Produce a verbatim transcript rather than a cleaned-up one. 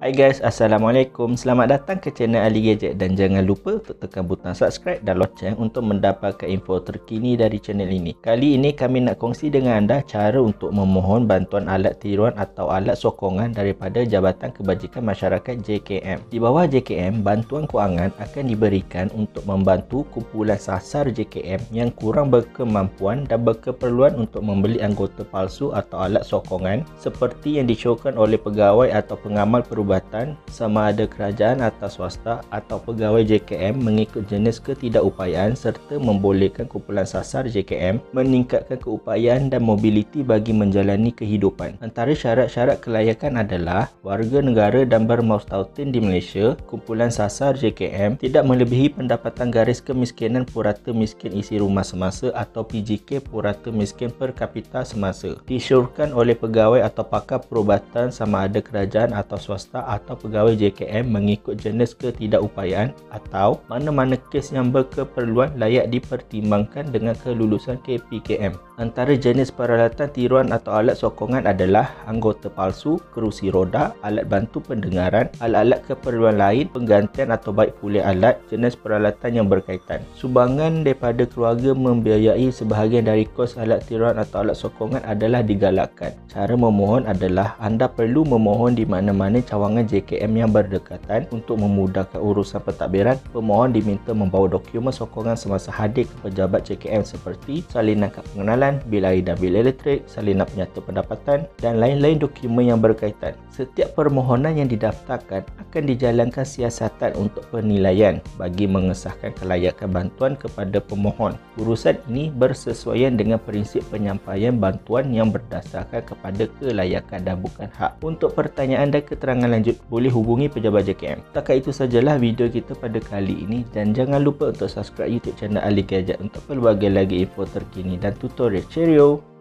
Hai guys, Assalamualaikum. Selamat datang ke channel Ali Gadget dan jangan lupa untuk tekan butang subscribe dan loceng untuk mendapatkan info terkini dari channel ini. Kali ini kami nak kongsi dengan anda cara untuk memohon bantuan alat tiruan atau alat sokongan daripada Jabatan Kebajikan Masyarakat J K M. Di bawah J K M, bantuan kewangan akan diberikan untuk membantu kumpulan sasar J K M yang kurang berkemampuan dan berkeperluan untuk membeli anggota palsu atau alat sokongan seperti yang disyorkan oleh pegawai atau pengamal perubatan sama ada kerajaan atau swasta atau pegawai J K M mengikut jenis ketidakupayaan serta membolehkan kumpulan sasar J K M meningkatkan keupayaan dan mobiliti bagi menjalani kehidupan. Antara syarat-syarat kelayakan adalah warga negara dan bermustautin di Malaysia, kumpulan sasar J K M tidak melebihi pendapatan garis kemiskinan purata miskin isi rumah semasa atau P G K purata miskin per kapita semasa. Disyorkan oleh pegawai atau pakar perubatan sama ada kerajaan atau swasta atau pegawai J K M mengikut jenis ketidakupayaan atau mana-mana kes yang berkeperluan layak dipertimbangkan dengan kelulusan K P K M. Antara jenis peralatan tiruan atau alat sokongan adalah anggota palsu, kerusi roda, alat bantu pendengaran, alat-alat keperluan lain, penggantian atau baik pulih alat, jenis peralatan yang berkaitan. Sumbangan daripada keluarga membiayai sebahagian dari kos alat tiruan atau alat sokongan adalah digalakkan. Cara memohon adalah anda perlu memohon di mana-mana cawangan J K M yang berdekatan. Untuk memudahkan urusan pentadbiran, pemohon diminta membawa dokumen sokongan semasa hadir ke pejabat J K M seperti salinan kad pengenalan, bil air dan bil elektrik, salinan penyata pendapatan dan lain-lain dokumen yang berkaitan. Setiap permohonan yang didaftarkan akan dijalankan siasatan untuk penilaian bagi mengesahkan kelayakan bantuan kepada pemohon. Urusan ini bersesuaian dengan prinsip penyampaian bantuan yang berdasarkan kepada kelayakan dan bukan hak. Untuk pertanyaan dan keterangan lanjut, boleh hubungi pejabat J K M. Setakat itu sajalah video kita pada kali ini dan jangan lupa untuk subscribe YouTube channel Ali Gadget untuk pelbagai lagi info terkini dan tutorial. Cheerio!